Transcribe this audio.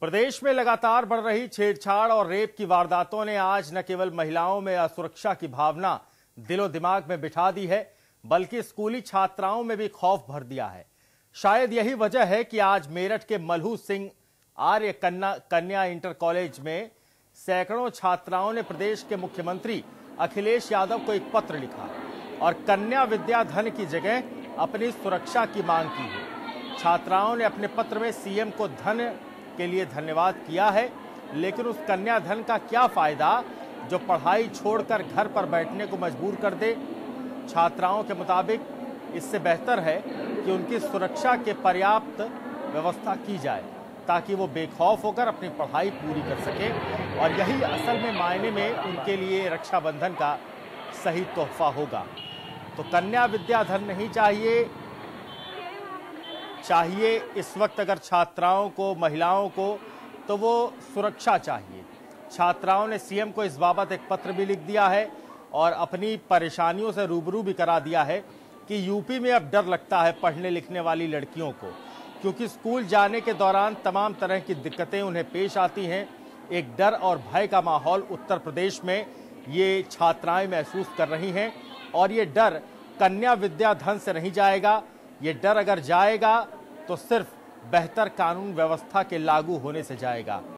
प्रदेश में लगातार बढ़ रही छेड़छाड़ और रेप की वारदातों ने आज न केवल महिलाओं में असुरक्षा की भावना दिलो दिमाग में बिठा दी है, बल्कि स्कूली छात्राओं में भी खौफ भर दिया है। शायद यही वजह है कि आज मेरठ के मल्हू सिंह आर्य कन्या इंटर कॉलेज में सैकड़ों छात्राओं ने प्रदेश के मुख्यमंत्री अखिलेश यादव को एक पत्र लिखा और कन्या विद्या धन की जगह अपनी सुरक्षा की मांग की है। छात्राओं ने अपने पत्र में सीएम को धन के लिए धन्यवाद किया है, लेकिन उस कन्या धन का क्या फायदा जो पढ़ाई छोड़कर घर पर बैठने को मजबूर कर दे। छात्राओं के मुताबिक इससे बेहतर है कि उनकी सुरक्षा के पर्याप्त व्यवस्था की जाए ताकि वो बेखौफ होकर अपनी पढ़ाई पूरी कर सके, और यही असल में मायने में उनके लिए रक्षाबंधन का सही तोहफा होगा। तो कन्या विद्या धन नहीं चाहिए इस वक्त अगर छात्राओं को, महिलाओं को, तो वो सुरक्षा चाहिए। छात्राओं ने सीएम को इस बाबत एक पत्र भी लिख दिया है और अपनी परेशानियों से रूबरू भी करा दिया है कि यूपी में अब डर लगता है पढ़ने लिखने वाली लड़कियों को, क्योंकि स्कूल जाने के दौरान तमाम तरह की दिक्कतें उन्हें पेश आती हैं। एक डर और भय का माहौल उत्तर प्रदेश में ये छात्राएं महसूस कर रही हैं, और ये डर कन्या विद्या धन से नहीं जाएगा। ये डर अगर जाएगा तो सिर्फ बेहतर कानून व्यवस्था के लागू होने से जाएगा।